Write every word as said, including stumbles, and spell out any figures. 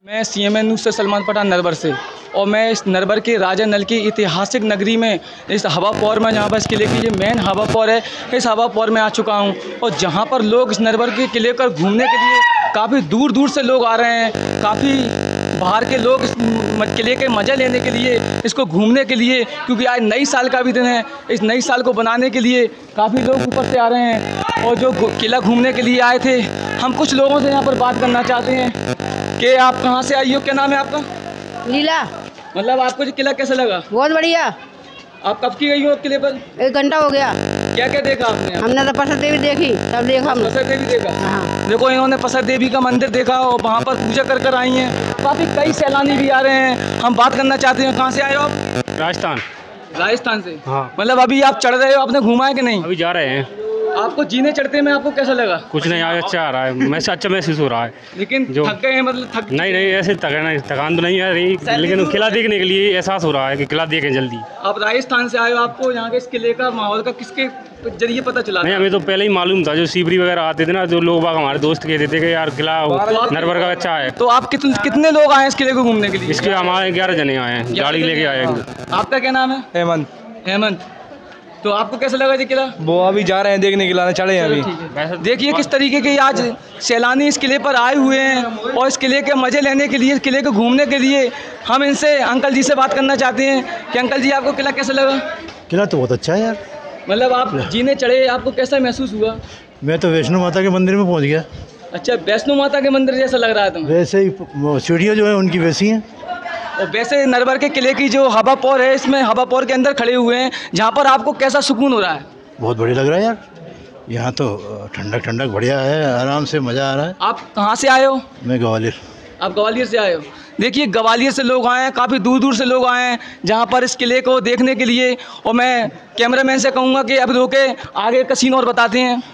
मैं C M N news से सलमान पठान नरवर से, और मैं इस नरवर के राजा नल की ऐतिहासिक नगरी में इस हवा पौर में, जहाँ पर इस किले की ये मेन हवा पौर है, इस हवा पौर में आ चुका हूँ। और जहाँ पर लोग इस नरवर के किले पर घूमने के लिए काफ़ी दूर दूर से लोग आ रहे हैं, काफ़ी बाहर के लोग इस किले के मज़े लेने के लिए, इसको घूमने के लिए, क्योंकि आज नई साल का भी दिन है। इस नई साल को बनाने के लिए काफ़ी लोग ऊपर से आ रहे हैं, और जो किला घूमने के लिए आए थे, हम कुछ लोगों से यहाँ पर बात करना चाहते हैं कि आप कहाँ से आई हो, क्या नाम है आपका? लीला। मतलब आपको ये किला कैसा लगा? बहुत बढ़िया। आप कब की गई हो किले पर? एक घंटा हो गया। क्या क्या देखा आपने? हमने तो पसर देवी देखी, तब देखा हम। पसर देवी देखा? हाँ। देखो, इन्होंने पसर देवी का मंदिर देखा और वहाँ पर पूजा कर कर आई हैं। काफ़ी कई सैलानी भी आ रहे हैं। हम बात करना चाहते हैं, कहाँ से आए हो आप? राजस्थान। राजस्थान से? हाँ। मतलब अभी आप चढ़ रहे हो, आपने घूमा है कि नहीं? अभी जा रहे हैं। आपको जीने चढ़ते में आपको कैसा लगा? कुछ नहीं, आज अच्छा आ रहा है, मैं अच्छा महसूस हो रहा है। लेकिन जो थक गए हैं, मतलब थक नहीं नहीं ऐसे थकान थकान तो नहीं है रही, लेकिन किला देखने के लिए एहसास हो रहा है कि किला देखें जल्दी। आप राजस्थान से आए हो, आपको यहाँ के इस किले का माहौल का किसके जरिए पता चला? नहीं, हमें तो पहले ही मालूम था, जो सीपरी वगैरह आते थे ना, जो लोग बाग हमारे दोस्त कहते थे कि यार किला नरवर का अच्छा है। तो आप कितने कितने लोग आए हैं इस किले को घूमने के लिए? इसके हमारे ग्यारह जने आए हैं, गाड़ी लेके आए हैं। आपका क्या नाम है? हेमंत। हेमंत, तो आपको कैसा लगा जी किला? वो अभी जा रहे हैं देखने के लिए, चढ़े हैं अभी। देखिए किस तरीके के आज सैलानी इस किले पर आए हुए हैं, और इस किले के मज़े लेने के लिए, इस किले को घूमने के लिए हम इनसे अंकल जी से बात करना चाहते हैं कि अंकल जी, आपको किला कैसा लगा? किला तो बहुत अच्छा है यार। मतलब आप जीने चढ़े, आपको कैसा महसूस हुआ? मैं तो वैष्णो माता के मंदिर में पहुंच गया। अच्छा, वैष्णो माता के मंदिर जैसा लग रहा है तुम्हें? वैसे ही सीढ़ियाँ जो है उनकी वैसी हैं। और वैसे नरवर के किले की जो हवा पौर है, इसमें हवा पौर के अंदर खड़े हुए हैं, जहाँ पर आपको कैसा सुकून हो रहा है? बहुत बढ़िया लग रहा है यार, यहाँ तो ठंडक ठंडक बढ़िया है, आराम से मज़ा आ रहा है। आप कहाँ से आए हो? मैं ग्वालियर। आप ग्वालियर से आए हो? देखिए, ग्वालियर से लोग आए हैं, काफ़ी दूर दूर से लोग आए हैं जहाँ पर इस किले को देखने के लिए। और मैं कैमरामैन से कहूँगा कि अब रोके, आगे का सीन और बताते हैं।